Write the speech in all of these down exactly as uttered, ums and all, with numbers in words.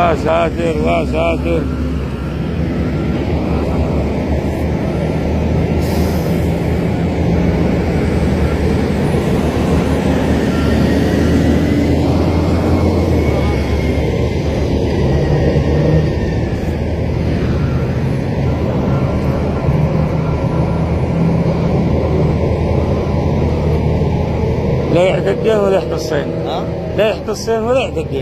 يا ساتر يا ساتر. لا يحدى الدين ولا يحدى الصين. ها؟ لا يحدى الصين ولا يحدى الدين.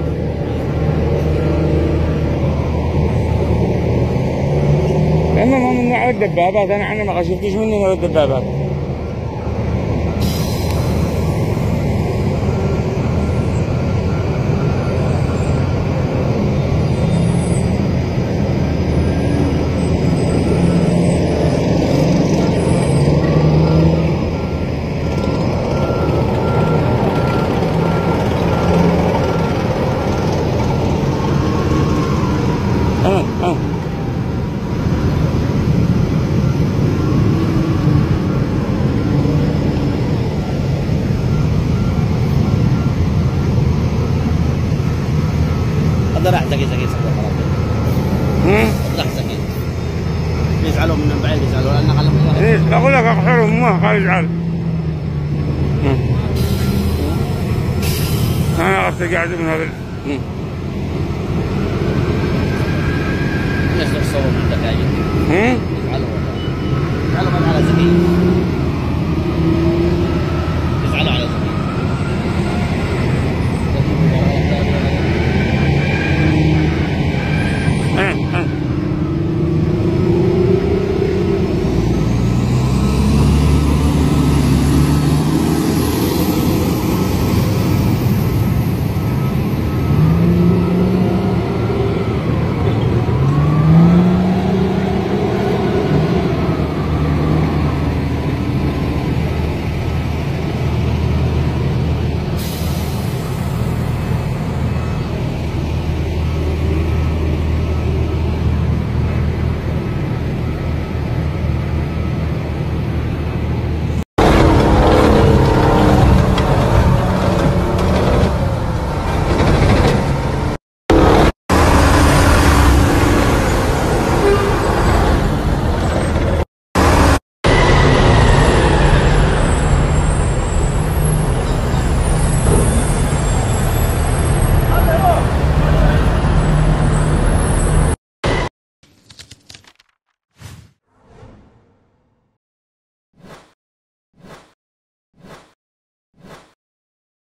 لأنه ما من نوع الدبابات، أنا عنا ما شفتش مني نوع الدبابات. اه اه هذا راح زكي زكي امم راح زكي يزعلوا من بعيد، يزعلوا لأن قلم ليش بقول لك اخرهم ما قال يزعل. انا عرفت قاعد من هذا. الناس يصورون عندك عادي. امم يزعلوا والله، يزعلوا من على زكي.